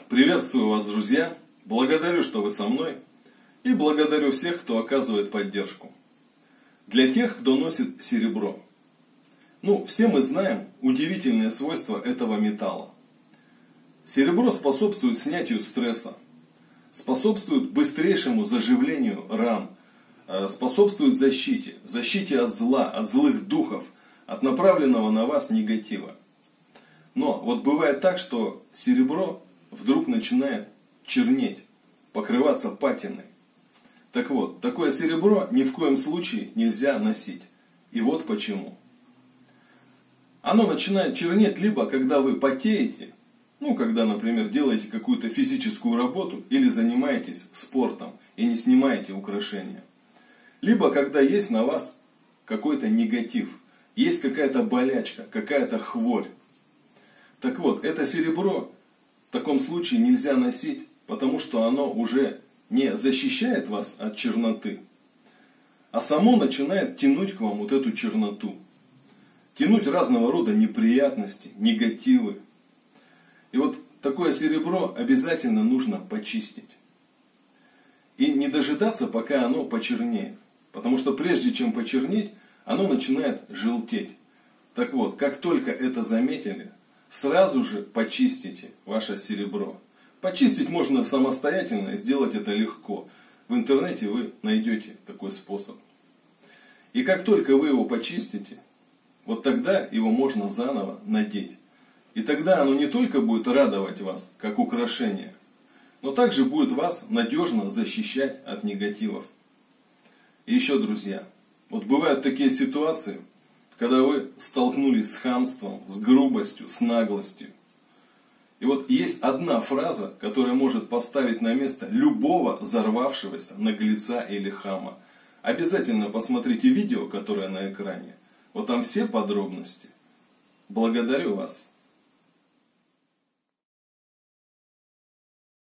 Приветствую вас, друзья! Благодарю, что вы со мной. И благодарю всех, кто оказывает поддержку. Для тех, кто носит серебро. Все мы знаем удивительные свойства этого металла. Серебро способствует снятию стресса, способствует быстрейшему заживлению ран, способствует защите от зла, от злых духов, от направленного на вас негатива. Но вот бывает так, что серебро вдруг начинает чернеть, покрываться патиной. Так вот, такое серебро ни в коем случае нельзя носить. И вот почему. Оно начинает чернеть либо когда вы потеете, когда, например, делаете какую-то физическую работу или занимаетесь спортом и не снимаете украшения. Либо когда есть на вас какой-то негатив, есть какая-то болячка, какая-то хворь. Так вот, это серебро в таком случае нельзя носить, потому что оно уже не защищает вас от черноты, а само начинает тянуть к вам вот эту черноту. Тянуть разного рода неприятности, негативы. И вот такое серебро обязательно нужно почистить. И не дожидаться, пока оно почернеет. Потому что прежде чем почернеть, оно начинает желтеть. Так вот, как только это заметили, сразу же почистите ваше серебро. Почистить можно самостоятельно и сделать это легко. В интернете вы найдете такой способ. И как только вы его почистите, вот тогда его можно заново надеть. И тогда оно не только будет радовать вас, как украшение, но также будет вас надежно защищать от негативов. И еще, друзья, вот бывают такие ситуации, когда вы столкнулись с хамством, с грубостью, с наглостью. И вот есть одна фраза, которая может поставить на место любого взорвавшегося наглеца или хама. Обязательно посмотрите видео, которое на экране. Вот там все подробности. Благодарю вас.